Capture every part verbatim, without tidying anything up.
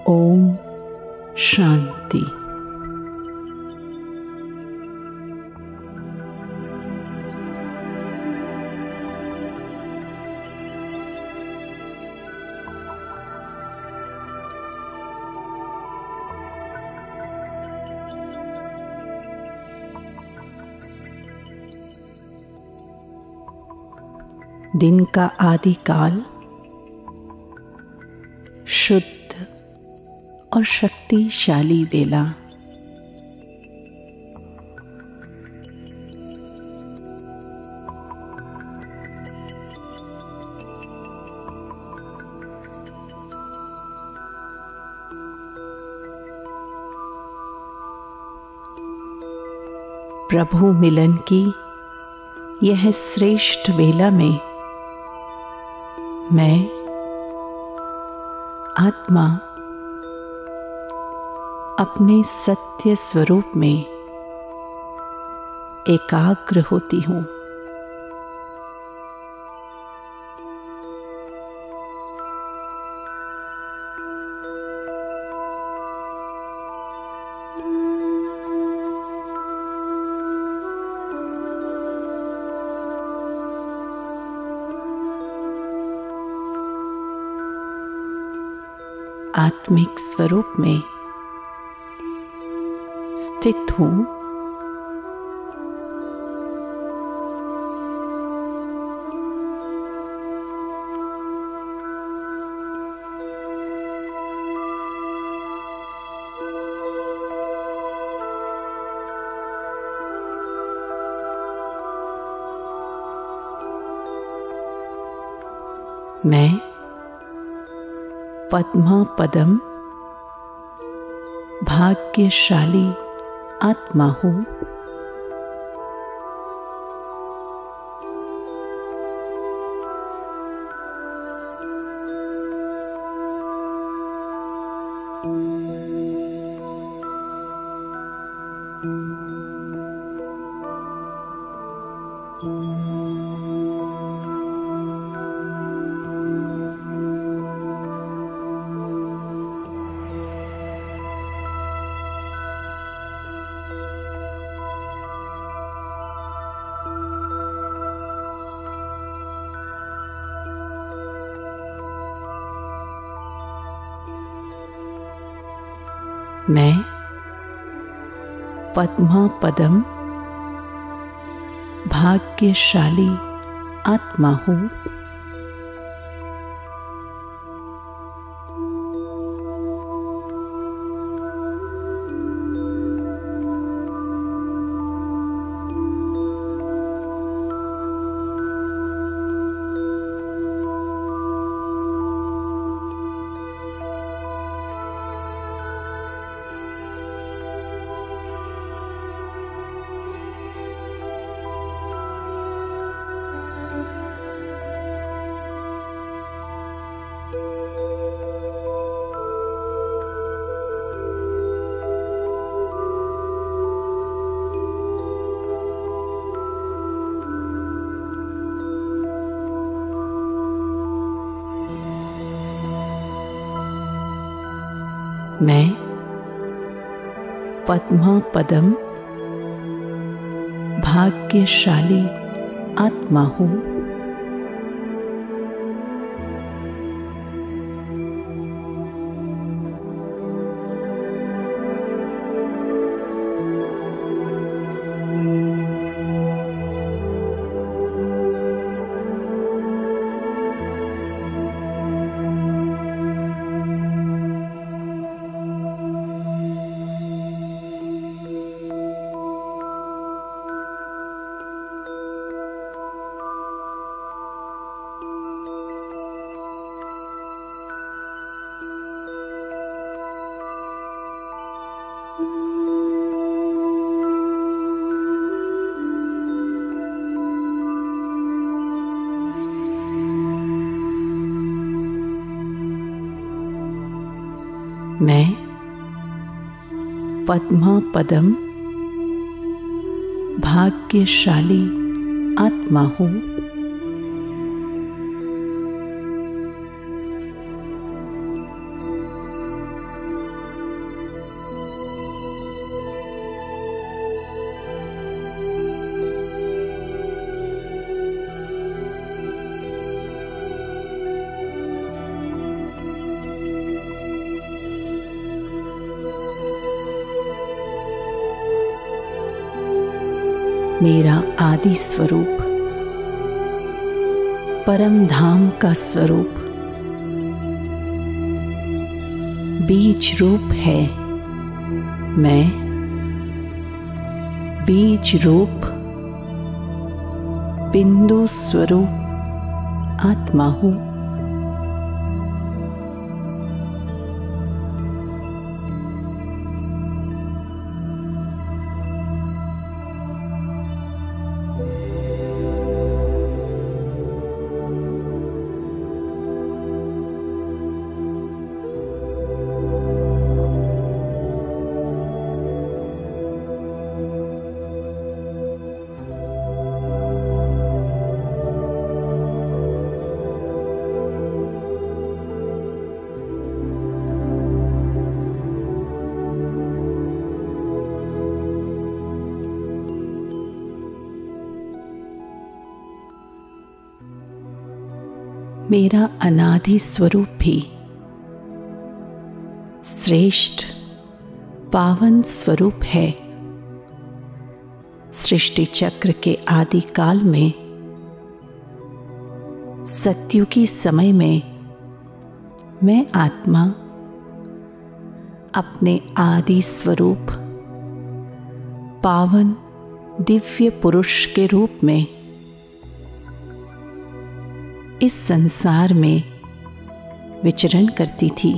ओम शांति। दिन का आदि काल शुद्ध और शक्तिशाली बेला। प्रभु मिलन की यह श्रेष्ठ बेला में मैं आत्मा अपने सत्य स्वरूप में एकाग्र होती हूँ। आत्मिक स्वरूप में स्थित हूँ। मैं पद्मा पदम भाग्यशाली आत्मा हूँ। मैं पद्मा पदम भाग्यशाली आत्मा हूँ। मैं पद्मा पदम भाग्यशाली आत्मा हूँ। मैं पद्मा पदम भाग्यशाली आत्मा हूँ। मेरा आदि स्वरूप, परम धाम का स्वरूप बीज रूप है। मैं बीज रूप बिंदु स्वरूप आत्मा हूँ। मेरा अनादि स्वरूप भी श्रेष्ठ पावन स्वरूप है। सृष्टि चक्र के आदि काल में, सत्युगी समय में, मैं आत्मा अपने आदि स्वरूप पावन दिव्य पुरुष के रूप में इस संसार में विचरण करती थी।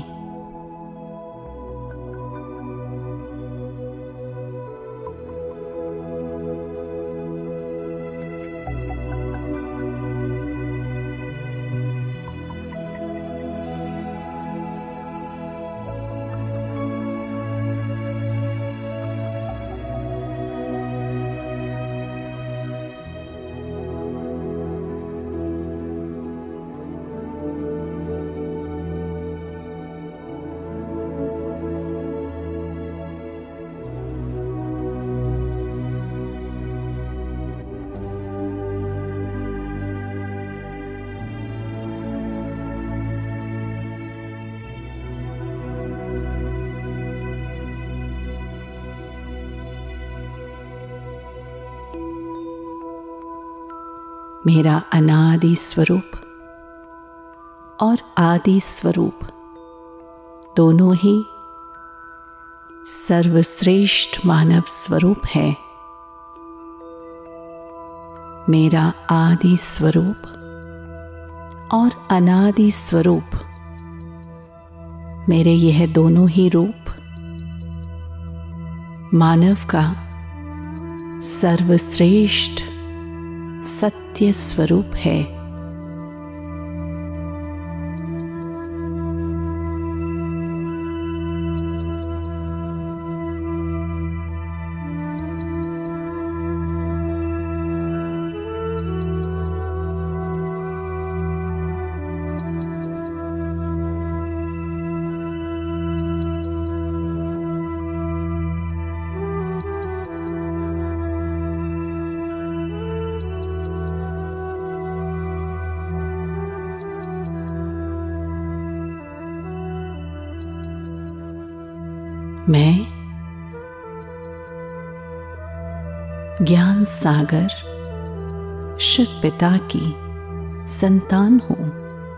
मेरा अनादि स्वरूप और आदि स्वरूप दोनों ही सर्वश्रेष्ठ मानव स्वरूप है। मेरा आदि स्वरूप और अनादि स्वरूप, मेरे यह दोनों ही रूप मानव का सर्वश्रेष्ठ सत्य स्वरूप है। मैं ज्ञान सागर शिव पिता की संतान हूँ।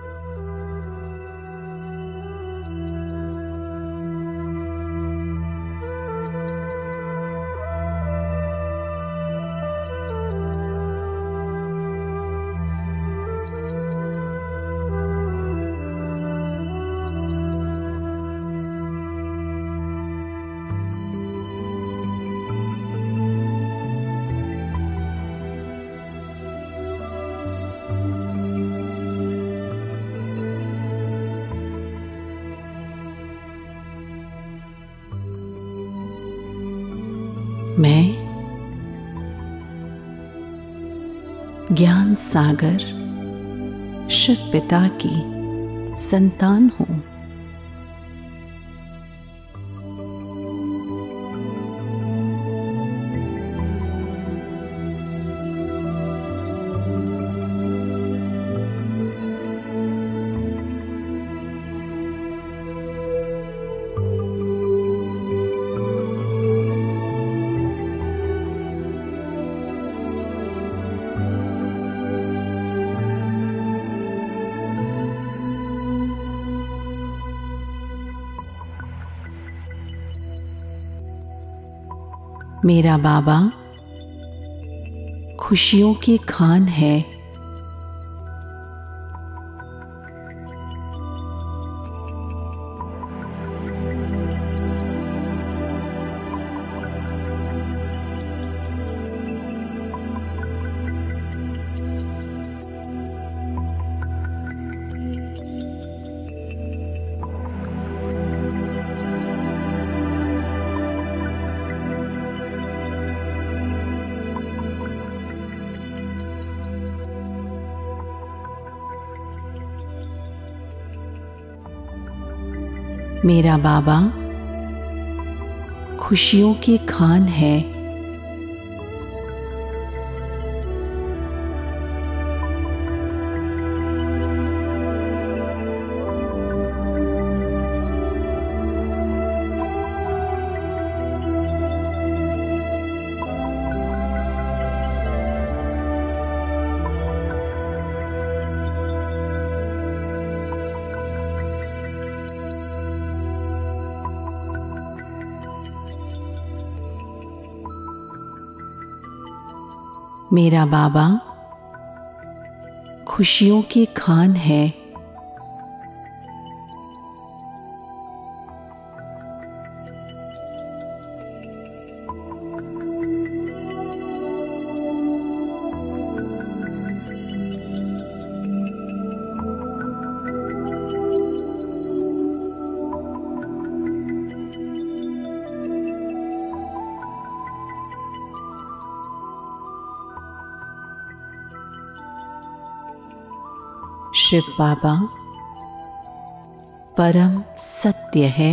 मैं ज्ञान सागर शिव पिता की संतान हूँ। मेरा बाबा खुशियों की खान है। मेरा बाबा खुशियों की खान है। मेरा बाबा खुशियों की खान है। शिव बाबा परम सत्य है।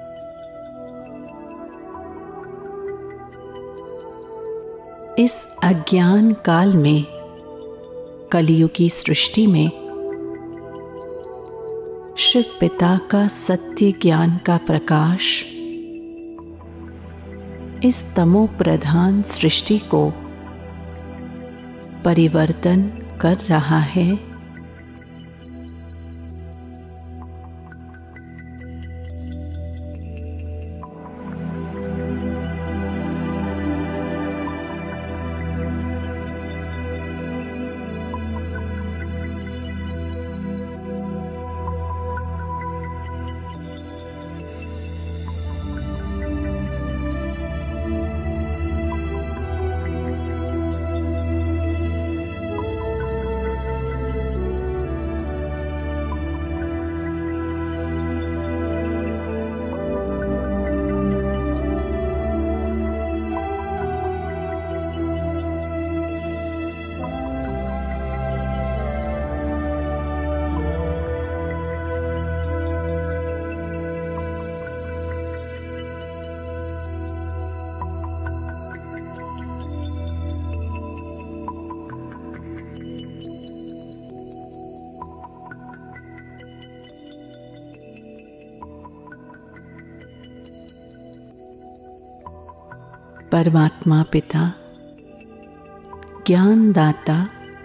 इस अज्ञान काल में, कलियुगी सृष्टि में शिव पिता का सत्य ज्ञान का प्रकाश इस तमो प्रधान सृष्टि को परिवर्तन कर रहा है। परमात्मा पिता ज्ञानदाता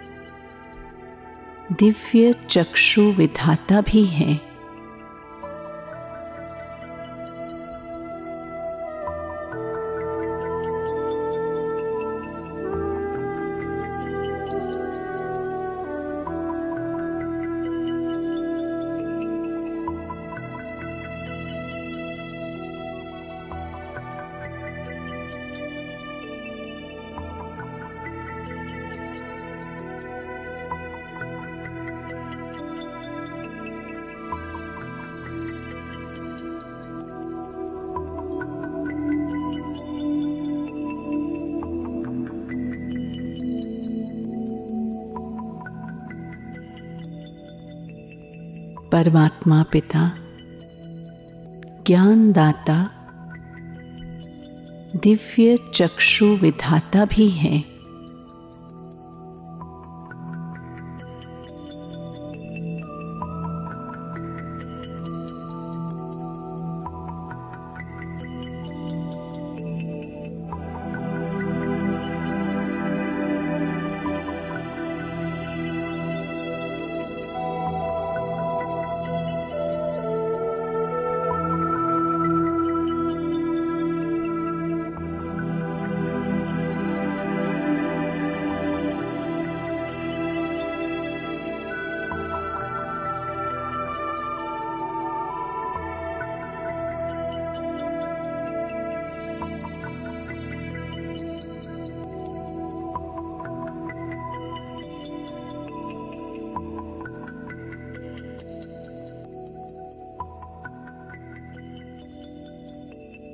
दिव्य चक्षु विधाता भी हैं। परमात्मा पिता ज्ञानदाता दिव्य चक्षु विधाता भी हैं।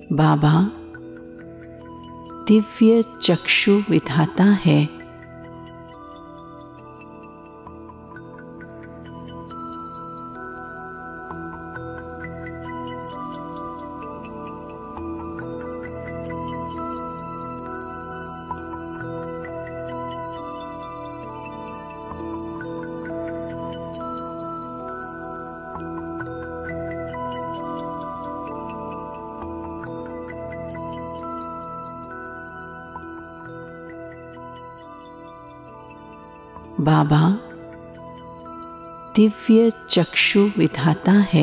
बाबा दिव्य चक्षु विधाता है। बाबा दिव्य चक्षु विधाता है।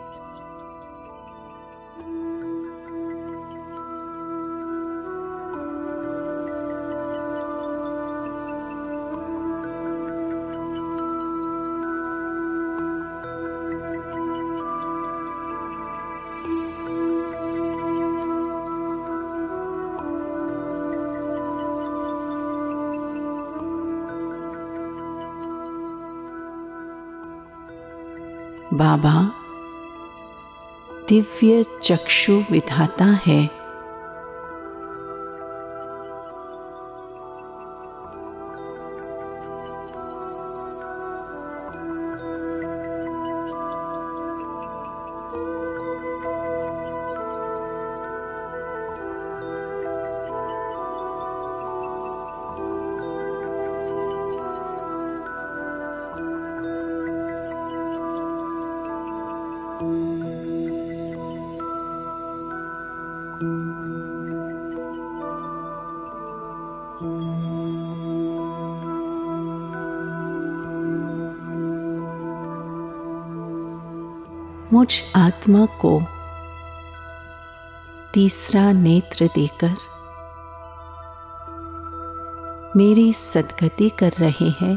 बाबा दिव्य चक्षु विधाता है। मुझ आत्मा को तीसरा नेत्र देकर मेरी सद्गति कर रहे हैं।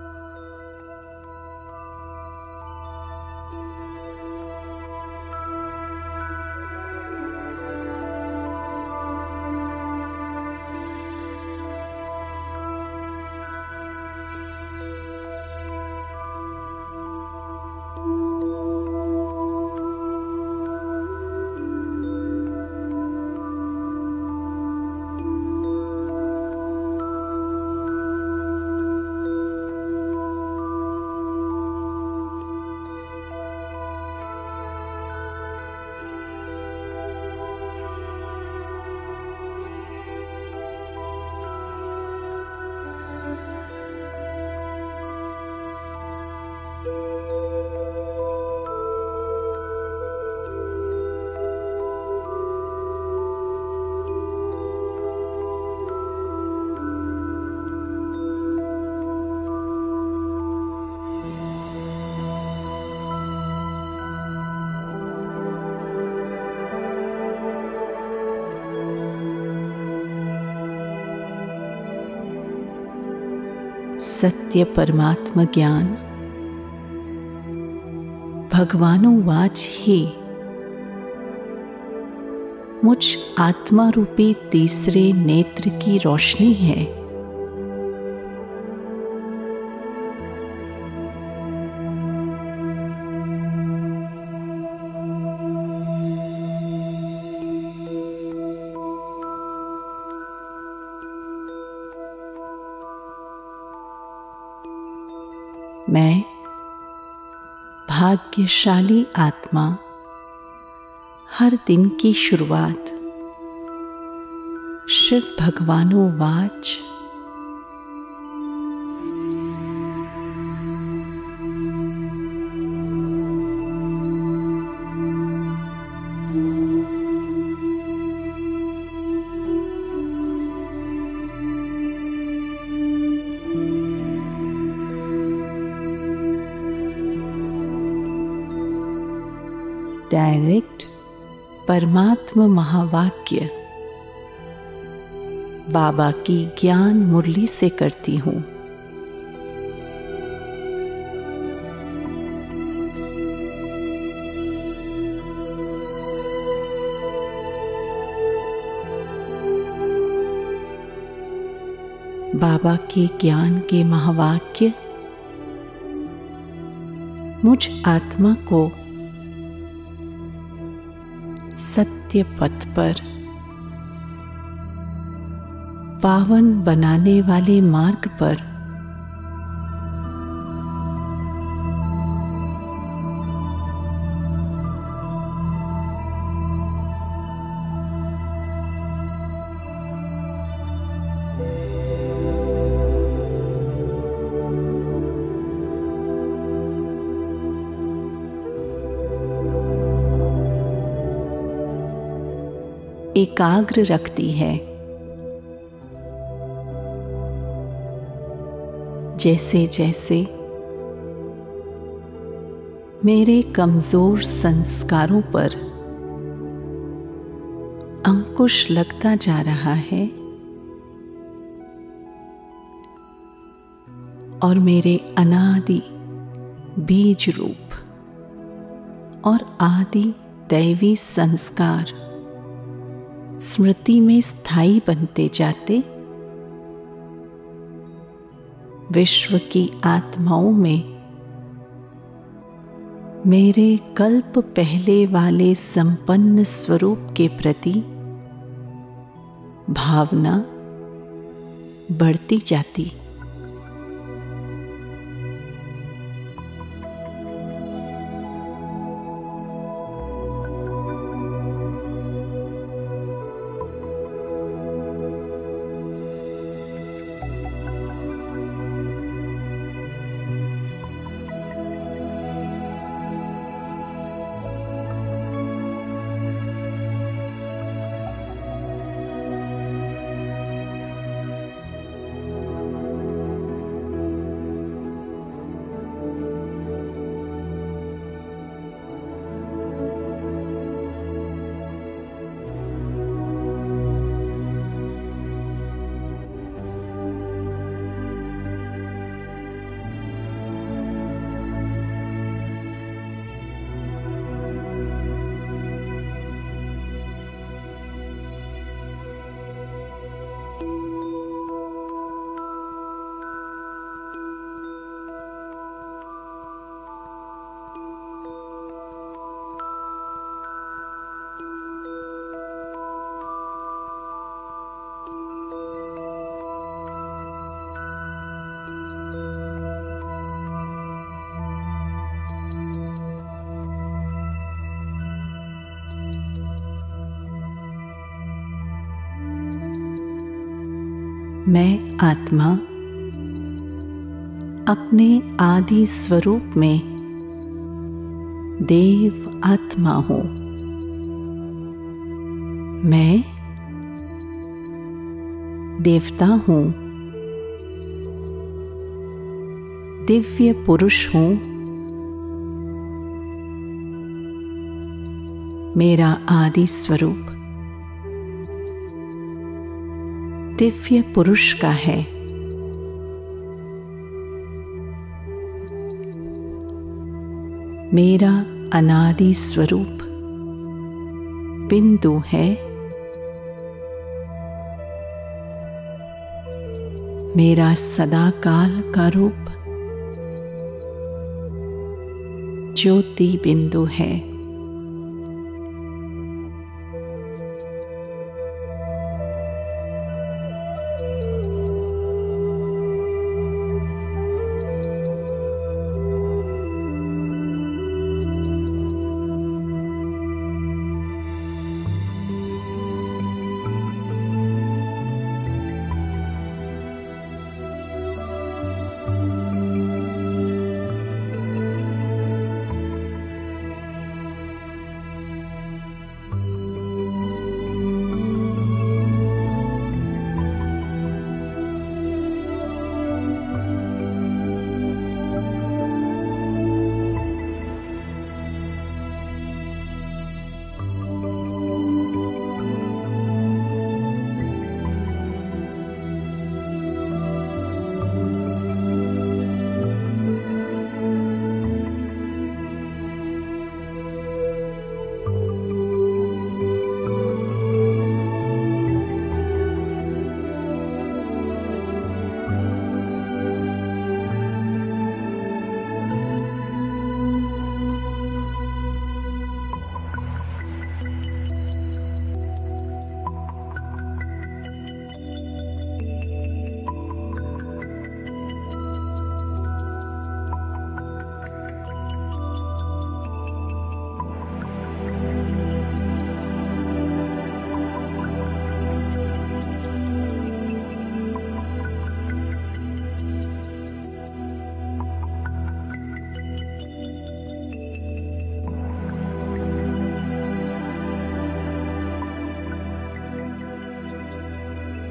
सत्य परमात्मा ज्ञान भगवानुवाच ही मुझ आत्मा रूपी तीसरे नेत्र की रोशनी है। मैं भाग्यशाली आत्मा हर दिन की शुरुआत शिव भगवानुवाच डायरेक्ट परमात्मा महावाक्य बाबा की ज्ञान मुरली से करती हूँ। बाबा के ज्ञान के महावाक्य मुझ आत्मा को सत्य पथ पर, पावन बनाने वाले मार्ग पर एकाग्र रखती है। जैसे जैसे मेरे कमजोर संस्कारों पर अंकुश लगता जा रहा है और मेरे अनादि बीज रूप और आदि दैवी संस्कार स्मृति में स्थायी बनते जाते, विश्व की आत्माओं में मेरे कल्प पहले वाले संपन्न स्वरूप के प्रति भावना बढ़ती जाती। मैं आत्मा अपने आदि स्वरूप में देव आत्मा हूँ। मैं देवता हूँ, दिव्य पुरुष हूँ। मेरा आदि स्वरूप दिव्य पुरुष का है। मेरा अनादि स्वरूप बिंदु है। मेरा सदाकाल का रूप ज्योति बिंदु है।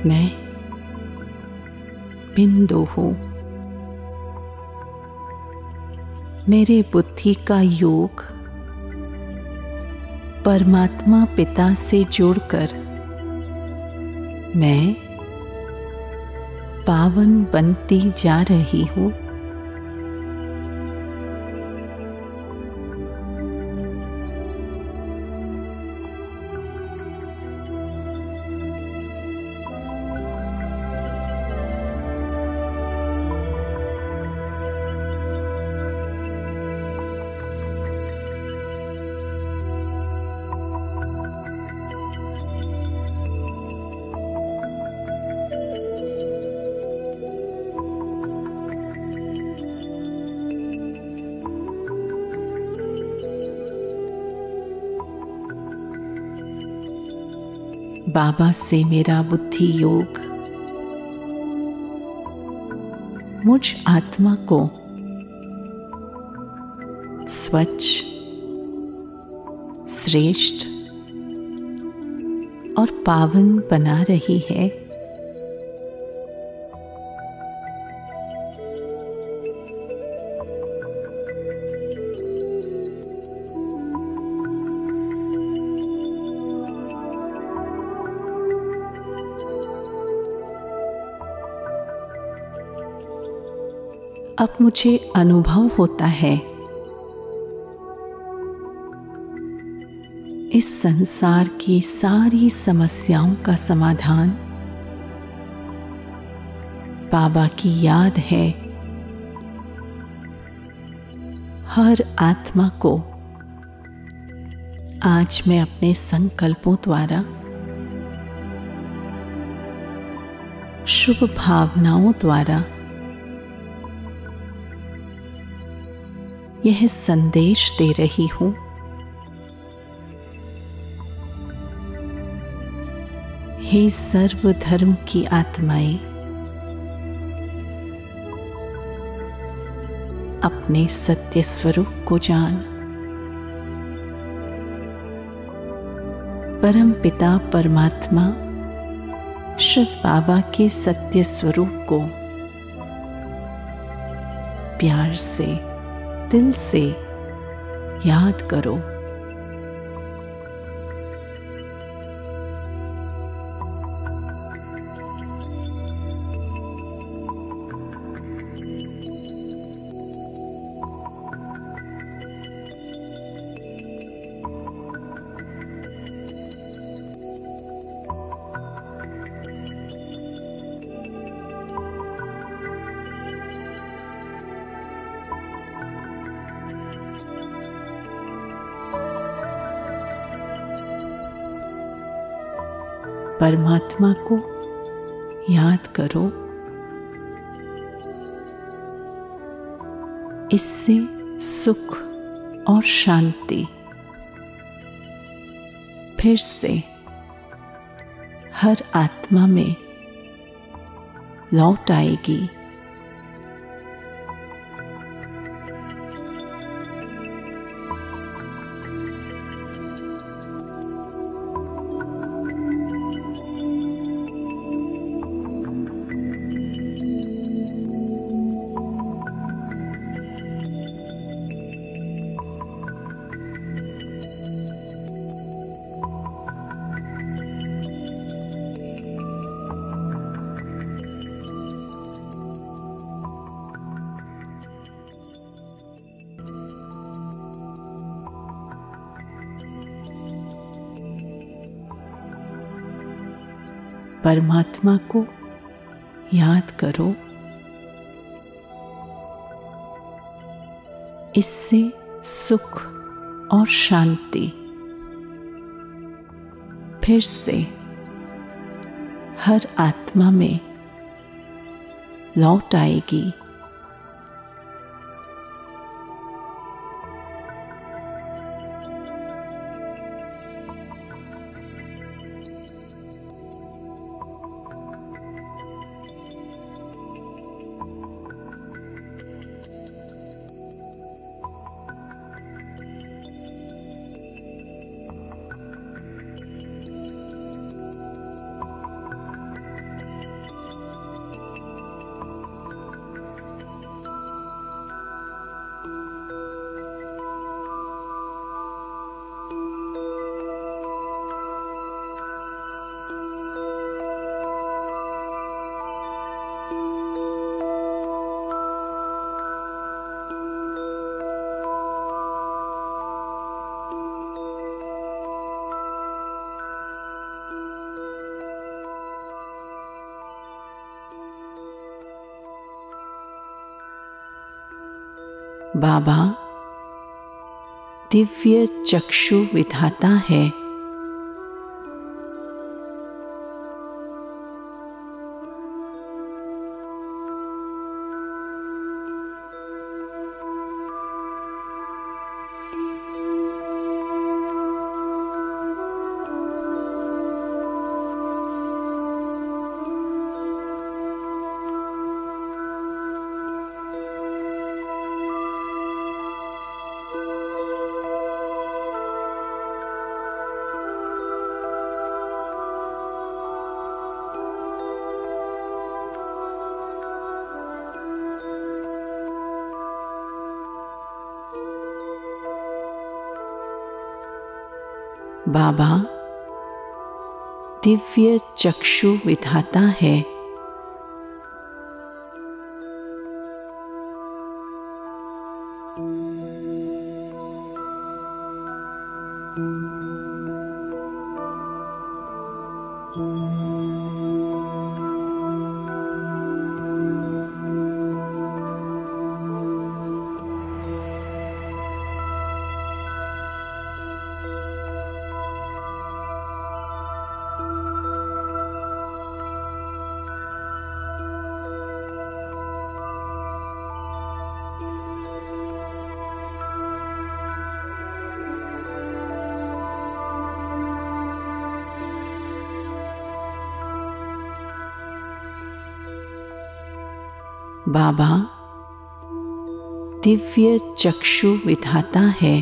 मैं बिंदु हूँ। मेरे बुद्धि का योग परमात्मा पिता से जोड़कर मैं पावन बनती जा रही हूँ। बाबा से मेरा बुद्धि योग मुझ आत्मा को स्वच्छ, श्रेष्ठ और पावन बना रही है। अब मुझे अनुभव होता है इस संसार की सारी समस्याओं का समाधान बाबा की याद है। हर आत्मा को आज मैं अपने संकल्पों द्वारा, शुभ भावनाओं द्वारा यह संदेश दे रही हूँ, हे सर्वधर्म की आत्माएं, अपने सत्य स्वरूप को जान। परम पिता परमात्मा शिव बाबा के सत्य स्वरूप को प्यार से, दिल से याद करो। परमात्मा को याद करो। इससे सुख और शांति फिर से हर आत्मा में लौट आएगी। परमात्मा को याद करो। इससे सुख और शांति फिर से हर आत्मा में लौट आएगी। बाबा दिव्य चक्षु विधाता है। बाबा दिव्य चक्षु विधाता है। बाबा दिव्य चक्षु विधाता है।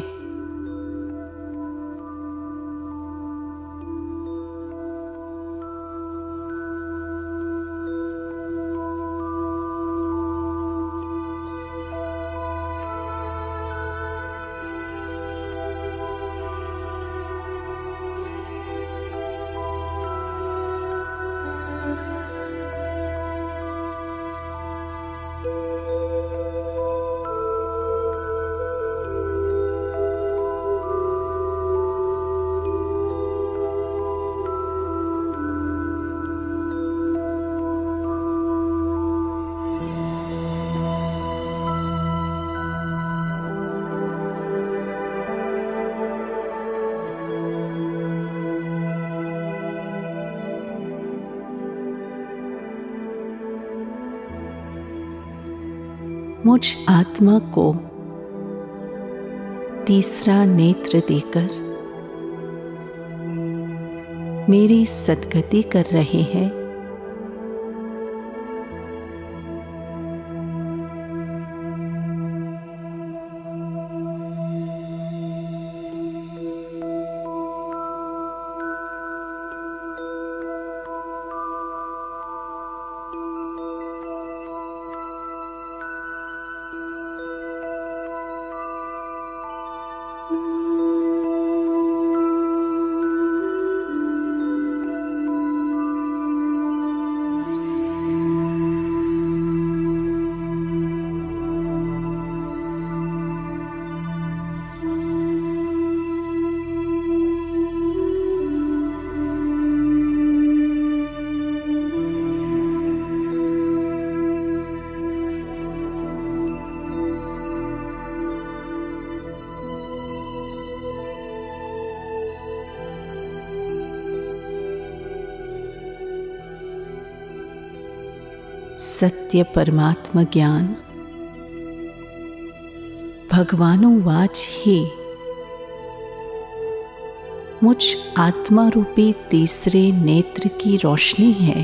मुझ आत्मा को तीसरा नेत्र देकर मेरी सद्गति कर रहे हैं। सत्य परमात्मा ज्ञान भगवानुवाच ही मुझ आत्मा रूपी तीसरे नेत्र की रोशनी है।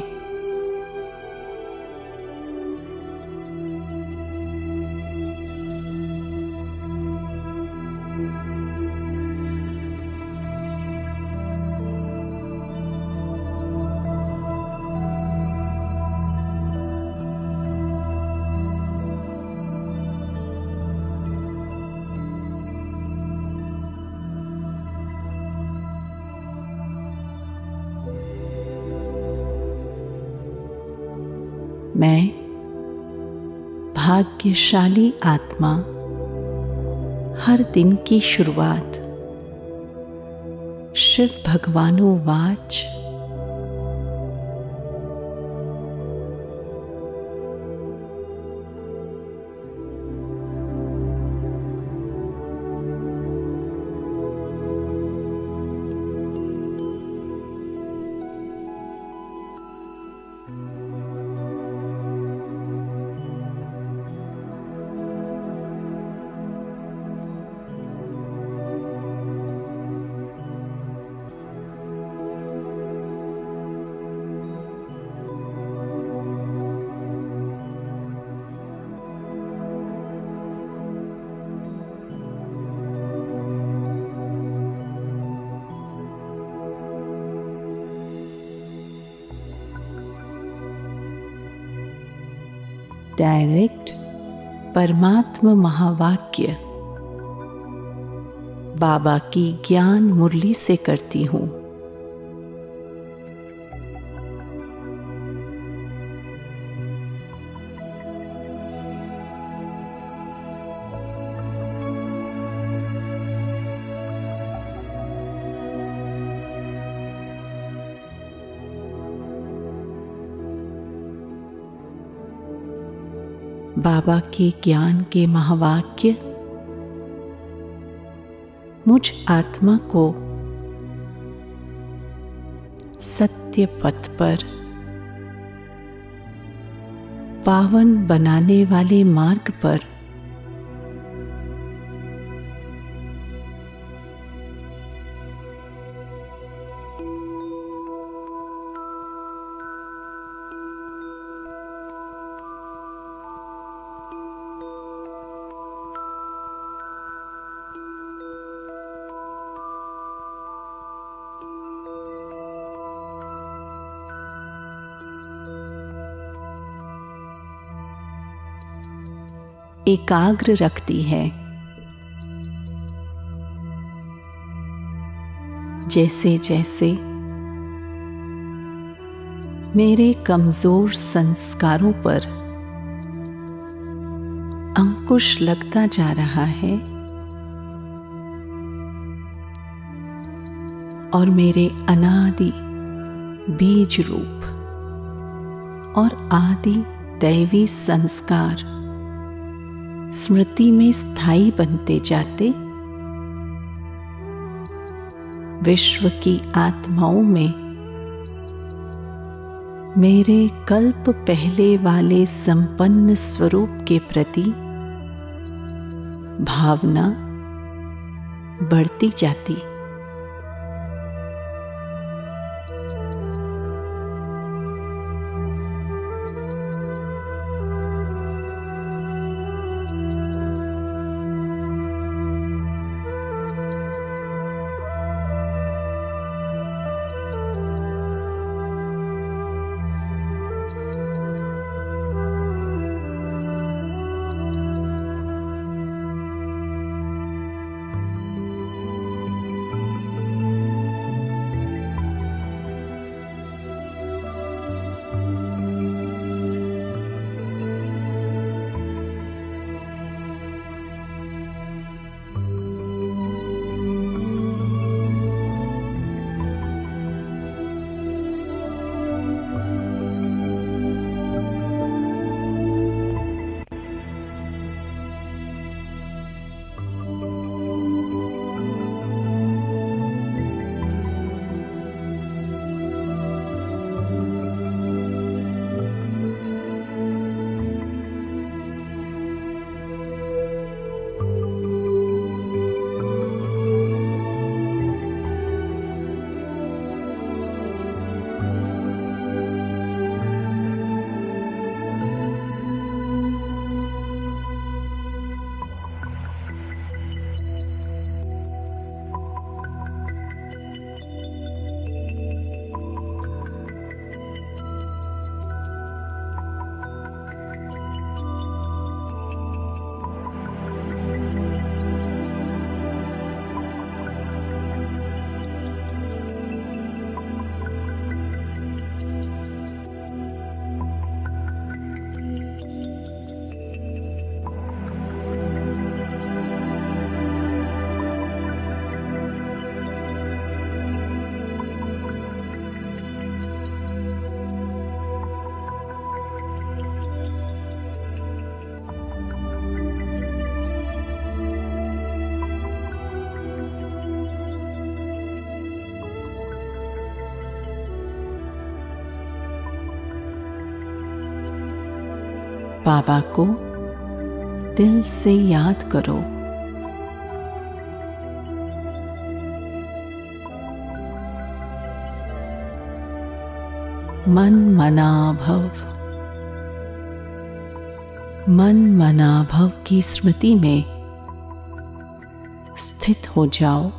मैं भाग्यशाली आत्मा हर दिन की शुरुआत शिव भगवानुवाच डायरेक्ट परमात्म महावाक्य बाबा की ज्ञान मुरली से करती हूँ। बाबा के ज्ञान के महावाक्य मुझ आत्मा को सत्य पथ पर पावन बनाने वाले मार्ग पर एकाग्र रखती है। जैसे जैसे मेरे कमजोर संस्कारों पर अंकुश लगता जा रहा है और मेरे अनादि बीज रूप और आदि दैवी संस्कार स्मृति में स्थायी बनते जाते, विश्व की आत्माओं में मेरे कल्प पहले वाले संपन्न स्वरूप के प्रति भावना बढ़ती जाती। बाबा को दिल से याद करो। मन मना भव, मन मना भव की स्मृति में स्थित हो जाओ।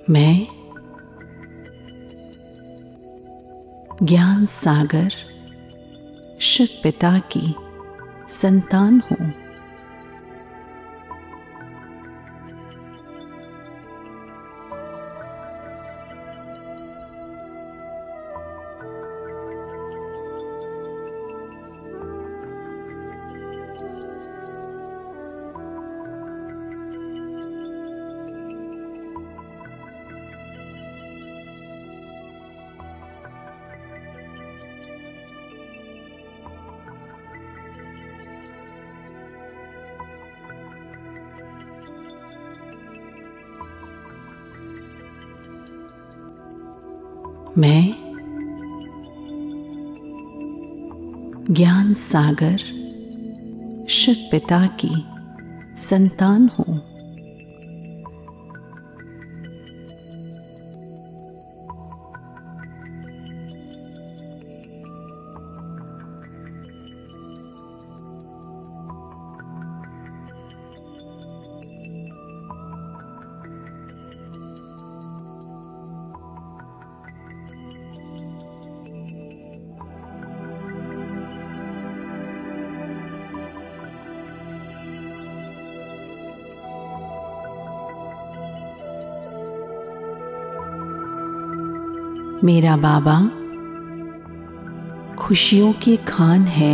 मैं ज्ञान सागर शिव पिता की संतान हूँ। मैं ज्ञान सागर शिव पिता की संतान हूँ। मेरा बाबा खुशियों की खान है।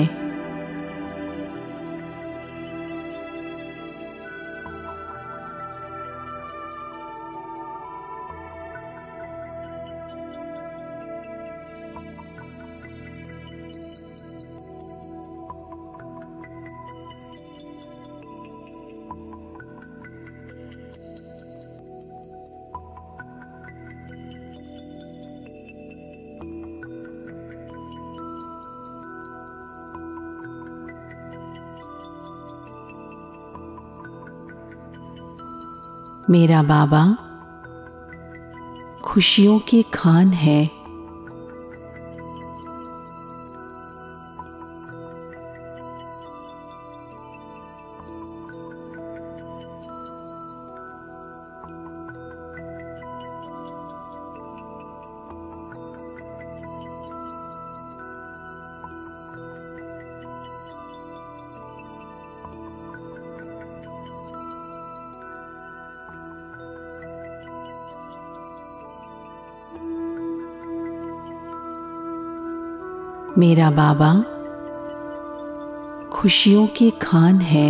मेरा बाबा खुशियों की खान है। मेरा बाबा खुशियों की खान है।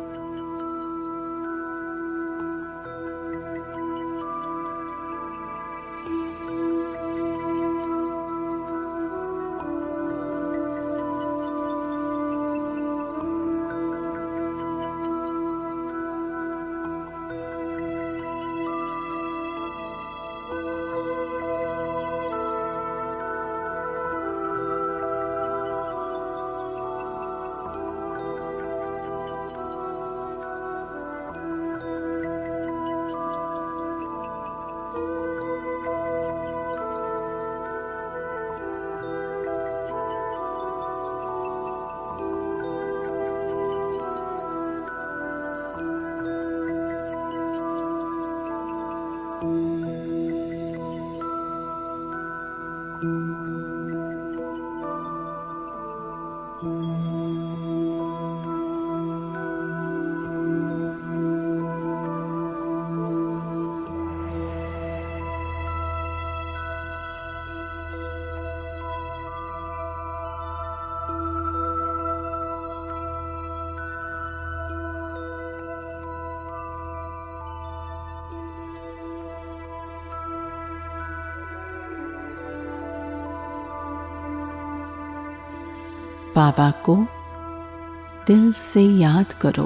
बाबा को दिल से याद करो।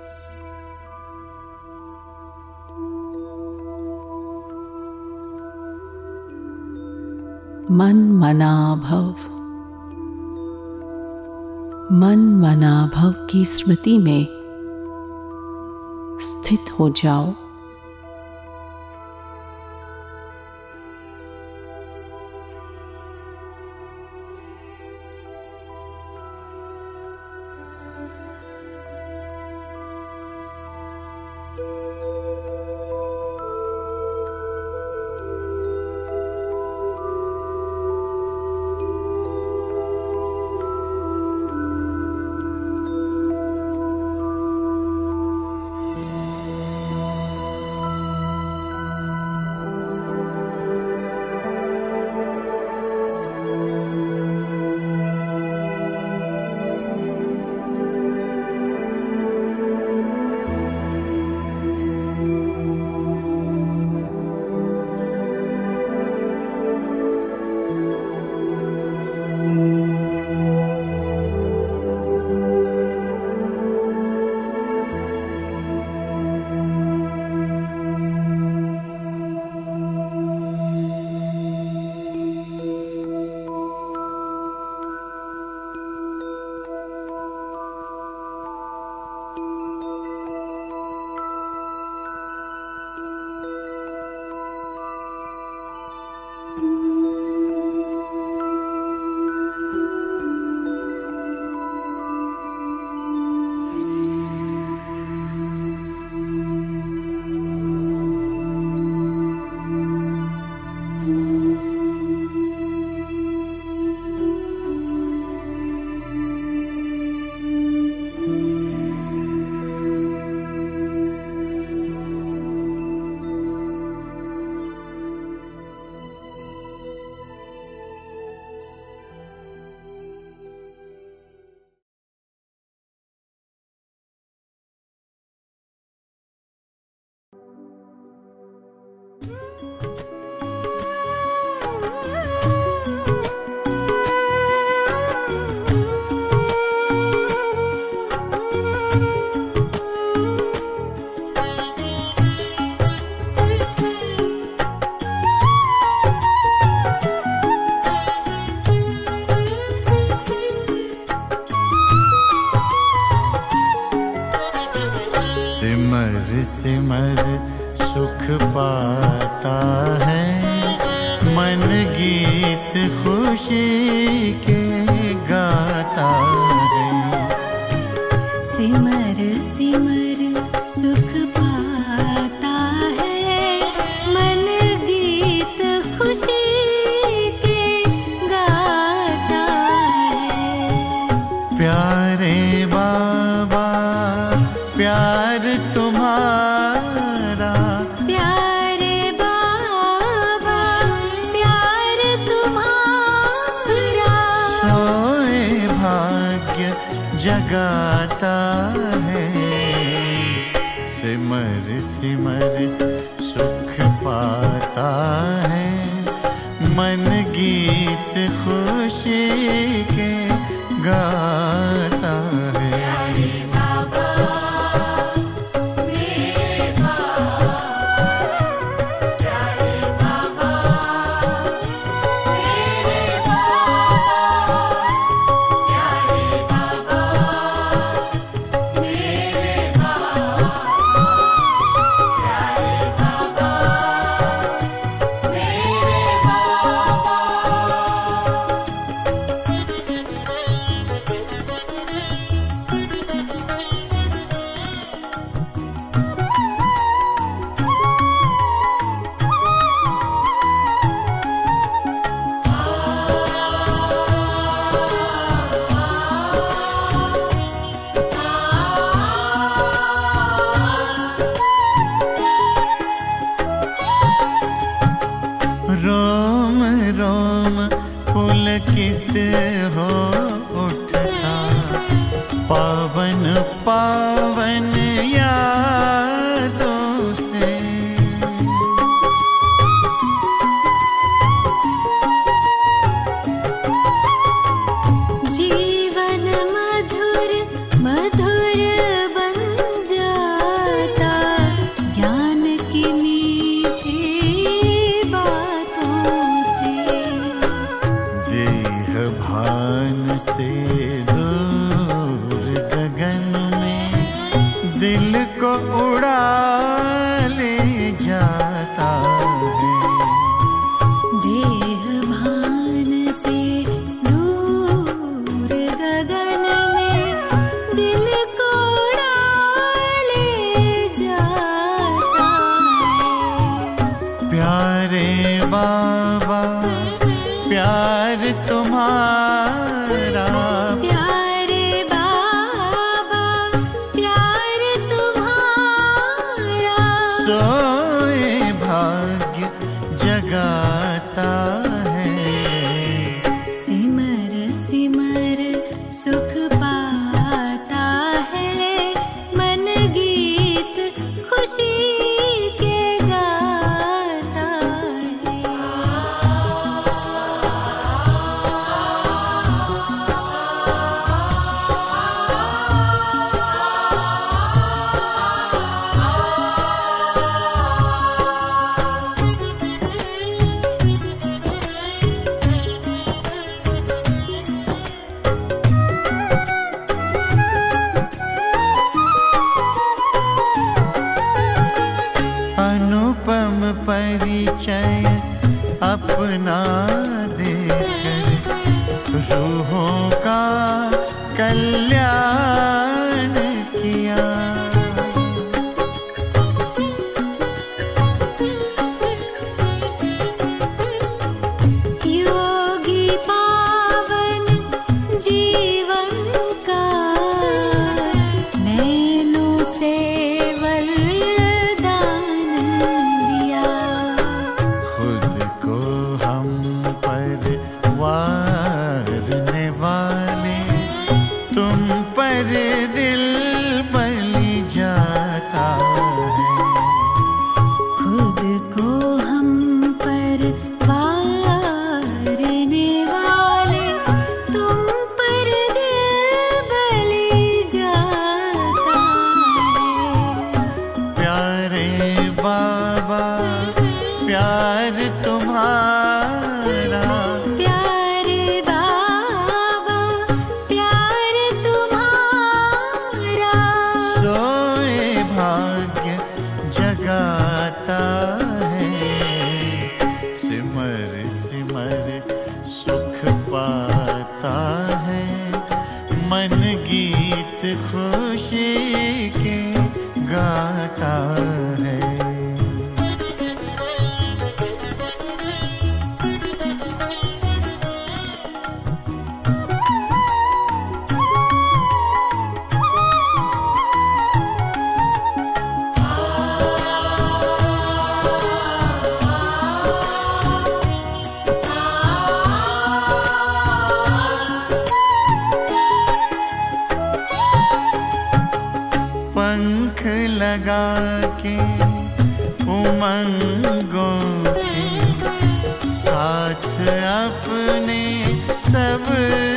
मन मना भव, मन मना भव की स्मृति में स्थित हो जाओ। सिमर सिमर सुख पाता है मन गीत खुशी के गाता है। सिमर सिमर सुख पाता है मन गीत खुशी के गाता है। प्यारे बाबा प्यार तुम्हारा, प्यारे बाबा प्यार तुम्हारा सोए भाग्य जगाता है। सिमर सिमर सुख पाता है मन गीत खुशी के गाता है। रोम रोम पुलकित हो उठता पावन पावन यादों से। जीवन मधुर मधुर बन जाता ज्ञान की मीठी भान से दूर गगन में दिल को उड़ा ले जाता है। देह भान से दूर गगन में दिल को उड़ा ले जाता है। प्यारे बाबा प्यार तुम्हारा, प्यारे बाबा प्यार तुम्हारा सोए भाग्य जगाता है। सिमर सिमर सुख पाता है मन गीत खुशी के गाता है। अनुपम परिचय अपना देकर रूहों का कल्याण किया। योगी पावन जीवन का नैनों से वरदान दिया। खुद को हम पर वारने वाले तुम लगा के उमंगों के साथ अपने सब